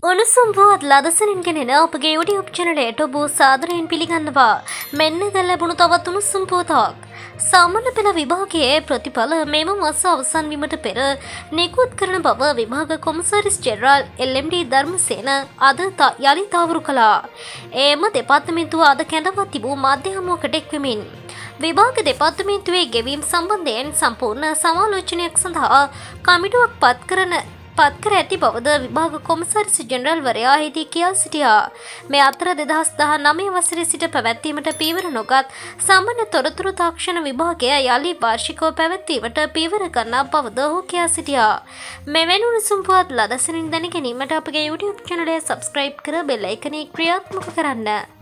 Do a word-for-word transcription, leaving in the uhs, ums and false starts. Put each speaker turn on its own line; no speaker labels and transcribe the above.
උණුසුම් පුවත් ලදසනින් ගෙනෙන අපගේ YouTube channel එකට ඔබ සාදරයෙන් පිළිගන්නවා. මෙන්න දැන් ලැබුණු තවත් උණුසුම් පුවතක්. සාමාන්‍ය පෙළ විභාගයේ ප්‍රතිඵල මෙම මාස අවසන් වීමට පෙර නිකුත් කරන බව විභාග කොමසාරිස් ජෙනරාල් එල් එම් ඩී ධර්මසේන අද යලි තහවුරු කළා. එම දෙපාර්තමේන්තුව අද කැඳවා තිබූ මාධ්‍ය හමුවකට එක්වෙමින් විභාග දෙපාර්තමේන්තුවේ ගෙවීම් සම්බන්ධයෙන් සම්පූර්ණ සමාලෝචනයක් සඳහා කමිටුවක් පත් කරන පත් කර ඇති බවද විභාග කොමසාරිස් ජෙනරාල් වරයා එහිදී කියා සිටියා. මේ අතර දෙදහස් දහනවය වසරේ සිට පැවැත්වීමට පීවර නොගත් සාමාන්‍ය තොරතුරු තාක්ෂණ විභාගය යලි වාර්ෂිකව පැවැත්වීමට පීවර ගන්නා බවද ඔහු කියා සිටියා. මෙවැනි උණුසුම් පුවත් ලදසනින් දැන ගැනීමට අපගේ YouTube channel එක subscribe කර බෙල් අයිකනේ ක්‍රියාත්මක කරන්න.